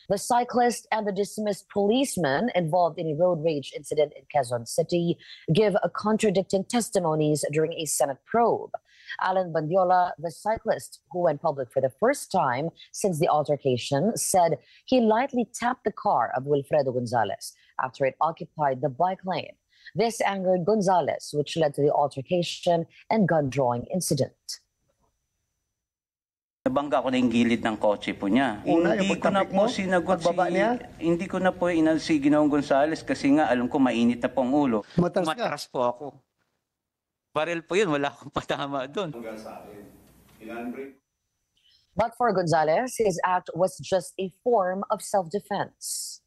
The cyclist and the dismissed policeman involved in a road rage incident in Quezon City give contradicting testimonies during a Senate probe. Alan Bandiola, the cyclist who went public for the first time since the altercation, said he lightly tapped the car of Wilfredo Gonzalez after it occupied the bike lane. This angered Gonzalez, which led to the altercation and gun-drawing incident. Nabangga ko na yung gilid ng kotse po niya. Hindi ko na po sinagot hindi ko na po si Ginoong Gonzales kasi nga alam ko mainit na po ang ulo. Matras po ako. Baril po yun, wala akong patama doon. But for Gonzales, his act was just a form of self-defense.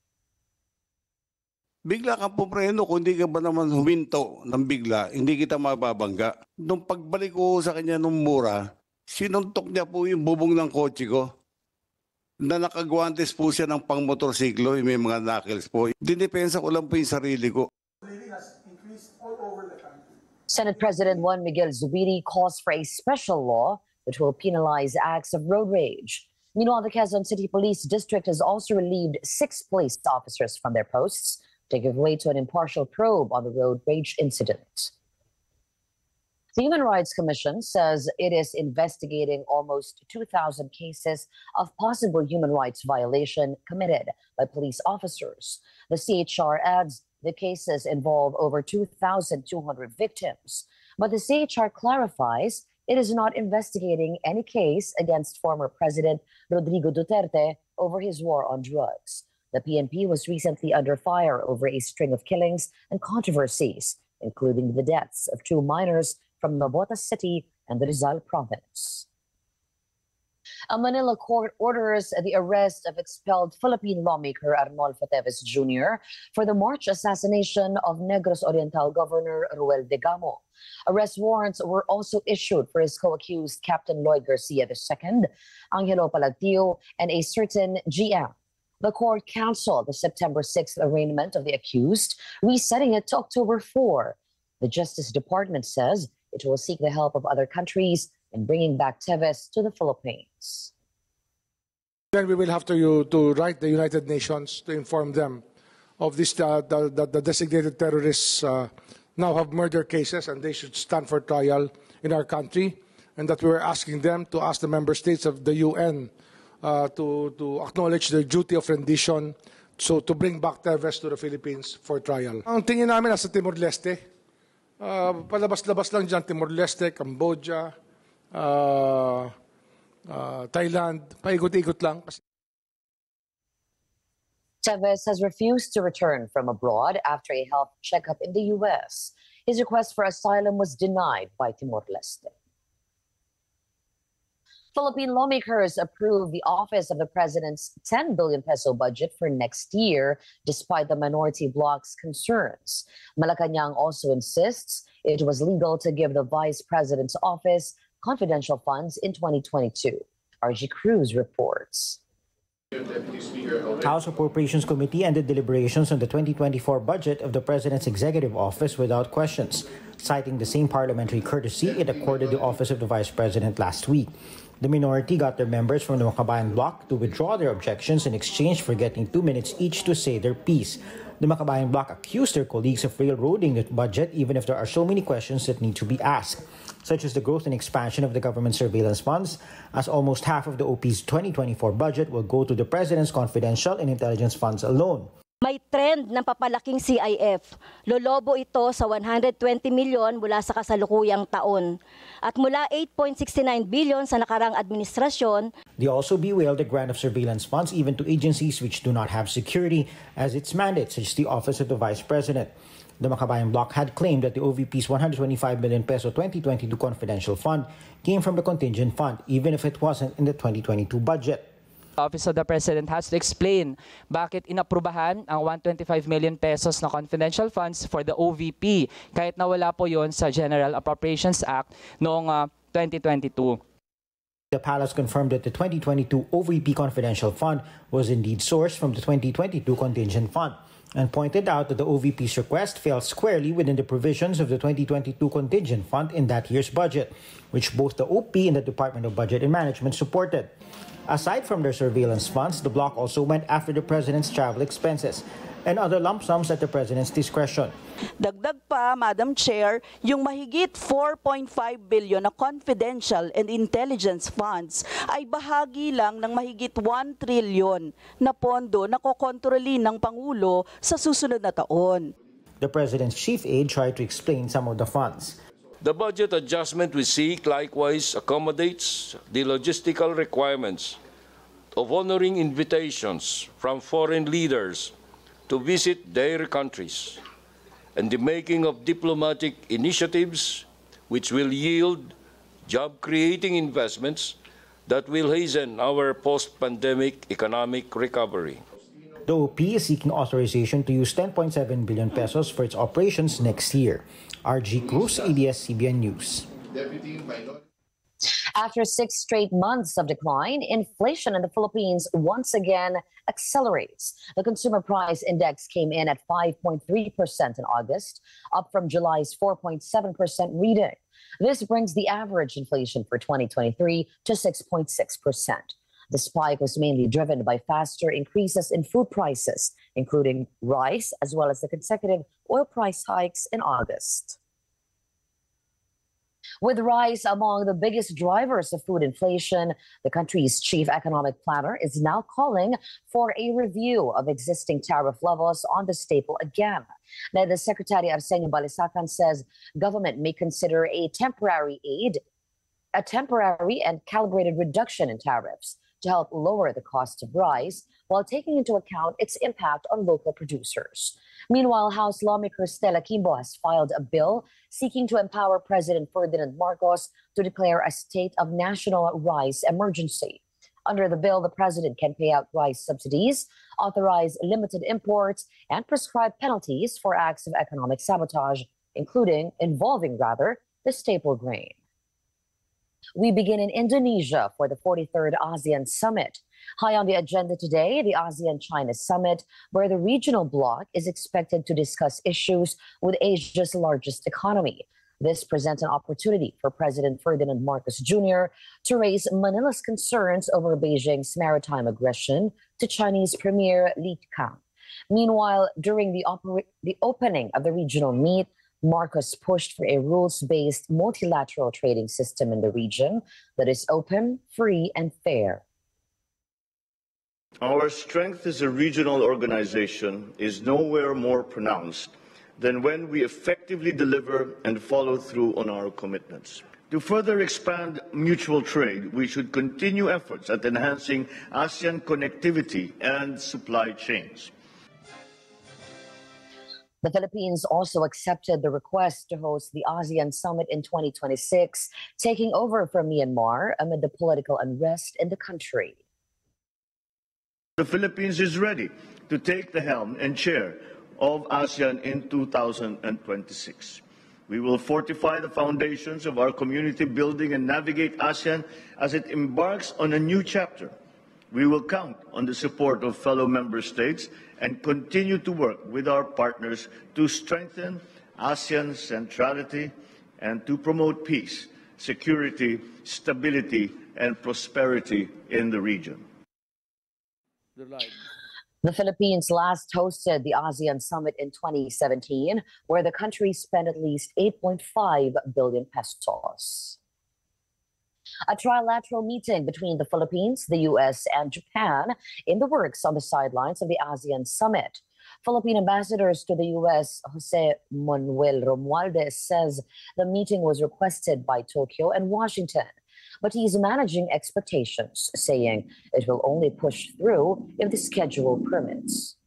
Bigla kang pupreno kung hindi ka ba naman huminto ng bigla, hindi kita mababangga. Nung pagbalik ko sa kanya nung mura, sinuntok niya po yung bubong ng kotse ko na nakagwantes po siya ng pang-motorsiklo, may mga knuckles po. Dinepensa ko lang po yung sarili ko. Senate President Juan Miguel Zubiri calls for a special law which will penalize acts of road rage. Meanwhile, the Quezon City Police District has also relieved 6 police officers from their posts to give way to an impartial probe on the road rage incident. The Human Rights Commission says it is investigating almost 2,000 cases of possible human rights violation committed by police officers. The CHR adds the cases involve over 2,200 victims. But the CHR clarifies it is not investigating any case against former President Rodrigo Duterte over his war on drugs. The PNP was recently under fire over a string of killings and controversies, including the deaths of 2 minors from Navotas City and the Rizal province. A Manila court orders the arrest of expelled Philippine lawmaker Arnolfo Teves Jr. for the March assassination of Negros Oriental Governor Ruel Degamo. Arrest warrants were also issued for his co-accused Captain Lloyd Garcia II, Angelo Palagtio, and a certain GM. The court canceled the September 6th arraignment of the accused, resetting it to October 4. The Justice Department says it will seek the help of other countries in bringing back Teves to the Philippines. Then we will have to write the United Nations to inform them of this, the designated terrorists now have murder cases and they should stand for trial in our country, and that we are asking them to ask the member states of the UN to acknowledge their duty of rendition, so to bring back Teves to the Philippines for trial. Ang tingin namin nasa Timor-Leste, palabas-labas lang dyan, Timor-Leste, Cambodia, Thailand, paikot-ikot lang. Teves has refused to return from abroad after a health checkup in the U.S. His request for asylum was denied by Timor-Leste. Philippine lawmakers approved the office of the president's 10 billion peso budget for next year, despite the minority bloc's concerns. Malacanang also insists it was legal to give the vice president's office confidential funds in 2022. RG Cruz reports. House Appropriations Committee ended deliberations on the 2024 budget of the President's Executive Office without questions, citing the same parliamentary courtesy it accorded the office of the Vice President last week. The minority got their members from the Makabayan bloc to withdraw their objections in exchange for getting 2 minutes each to say their piece. The Makabayan bloc accused their colleagues of railroading the budget even if there are so many questions that need to be asked, such as the growth and expansion of the government surveillance funds, as almost half of the OP's 2024 budget will go to the President's confidential and intelligence funds alone. May trend ng papalaking CIF. Lolobo ito sa 120 milyon mula sa kasalukuyang taon. At mula 8.69 billion sa nakarang administrasyon. They also bewailed the grant of surveillance funds even to agencies which do not have security as its mandate, such as the Office of the Vice President. The Makabayan bloc had claimed that the OVP's 125 million peso 2022 confidential fund came from the contingent fund, even if it wasn't in the 2022 budget. Office of the President has to explain bakit inaprubahan ang 125 million pesos na confidential funds for the OVP kahit na wala po yon sa General Appropriations Act noong 2022. The palace confirmed that the 2022 OVP confidential fund was indeed sourced from the 2022 contingent fund and pointed out that the OVP's request fell squarely within the provisions of the 2022 contingent fund in that year's budget, which both the OP and the Department of Budget and Management supported. Aside from their surveillance funds, the bloc also went after the president's travel expenses and other lump sums at the president's discretion. Dagdag pa, Madam Chair, yung mahigit 4.5 billion na confidential and intelligence funds ay bahagi lang ng mahigit 1 trillion na pondo na kokontrolin ng Pangulo sa susunod na taon. The president's chief aide tried to explain some of the funds. The budget adjustment we seek likewise accommodates the logistical requirements of honoring invitations from foreign leaders to visit their countries and the making of diplomatic initiatives which will yield job-creating investments that will hasten our post-pandemic economic recovery. The OP is seeking authorization to use 10.7 billion pesos for its operations next year. RG Cruz, ABS-CBN News. After 6 straight months of decline, inflation in the Philippines once again accelerates. The consumer price index came in at 5.3% in August, up from July's 4.7% reading. This brings the average inflation for 2023 to 6.6%. The spike was mainly driven by faster increases in food prices, including rice, as well as the consecutive oil price hikes in August. With rice among the biggest drivers of food inflation, the country's chief economic planner is now calling for a review of existing tariff levels on the staple again. Now, the Secretary Arsenio Balisacan says government may consider a temporary and calibrated reduction in tariffs to help lower the cost of rice while taking into account its impact on local producers. Meanwhile, House lawmaker Stella Quimbo has filed a bill seeking to empower President Ferdinand Marcos to declare a state of national rice emergency. Under the bill, the president can pay out rice subsidies, authorize limited imports, and prescribe penalties for acts of economic sabotage, involving the staple grain. We begin in Indonesia for the 43rd ASEAN Summit. High on the agenda today, the ASEAN-China Summit, where the regional bloc is expected to discuss issues with Asia's largest economy. This presents an opportunity for President Ferdinand Marcos Jr. to raise Manila's concerns over Beijing's maritime aggression to Chinese Premier Li Keqiang. Meanwhile, during the opening of the regional meet, Marcos pushed for a rules-based multilateral trading system in the region that is open, free, and fair. Our strength as a regional organization is nowhere more pronounced than when we effectively deliver and follow through on our commitments. To further expand mutual trade, we should continue efforts at enhancing ASEAN connectivity and supply chains. The Philippines also accepted the request to host the ASEAN Summit in 2026, taking over from Myanmar amid the political unrest in the country. The Philippines is ready to take the helm and chair of ASEAN in 2026. We will fortify the foundations of our community building and navigate ASEAN as it embarks on a new chapter. We will count on the support of fellow member states and continue to work with our partners to strengthen ASEAN's centrality and to promote peace, security, stability, and prosperity in the region. The Philippines last hosted the ASEAN Summit in 2017, where the country spent at least 8.5 billion pesos. A trilateral meeting between the Philippines, the U.S., and Japan in the works on the sidelines of the ASEAN Summit. Philippine ambassadors to the U.S., Jose Manuel Romualdez, says the meeting was requested by Tokyo and Washington. But he's managing expectations, saying it will only push through if the schedule permits.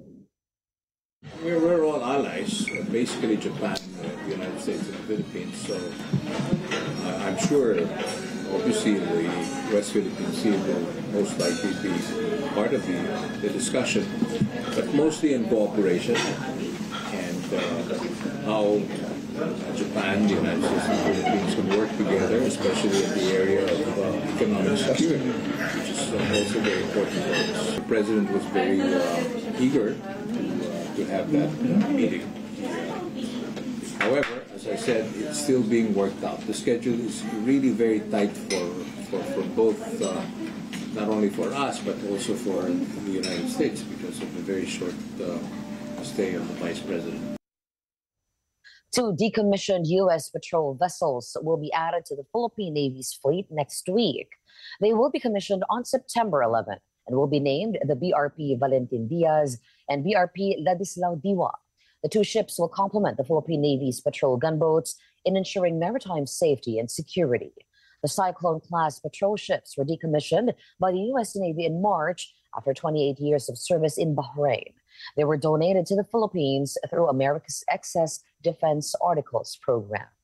We're all allies, basically Japan, the United States, and the Philippines. So I'm sure, obviously, the West Philippine Sea will most likely be part of the discussion, but mostly in cooperation and how Japan, the United States, and the Philippines can work together, especially in the area of economic security, which is also very important for us. The President was very eager to have that meeting. However, as I I said, it's still being worked out. The schedule is really very tight for both, not only for us, but also for the United States because of the very short stay of the Vice President. 2 decommissioned U.S. patrol vessels will be added to the Philippine Navy's fleet next week. They will be commissioned on September 11 and will be named the BRP Valentin Diaz and BRP Ladislao Diwa. The 2 ships will complement the Philippine Navy's patrol gunboats in ensuring maritime safety and security. The Cyclone-class patrol ships were decommissioned by the U.S. Navy in March after 28 years of service in Bahrain. They were donated to the Philippines through America's Excess Defense Articles Program.